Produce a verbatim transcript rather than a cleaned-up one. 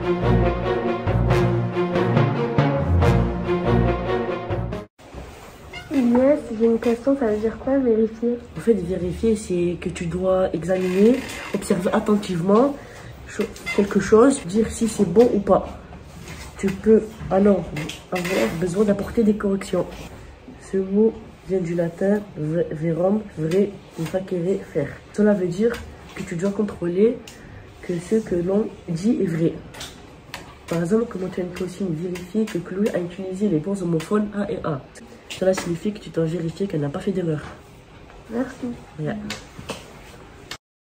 Inès, j'ai une question, ça veut dire quoi vérifier? En fait, vérifier, c'est que tu dois examiner, observer attentivement quelque chose, dire si c'est bon ou pas. Tu peux alors avoir besoin d'apporter des corrections. Ce mot vient du latin verum, vrai, et facere, faire. Cela veut dire que tu dois contrôler que ce que l'on dit est vrai. Par exemple, comment tu as une consigne vérifier que Chloé a utilisé les bons homophones A et A. Cela signifie que tu dois vérifier qu'elle n'a pas fait d'erreur. Merci. Yeah.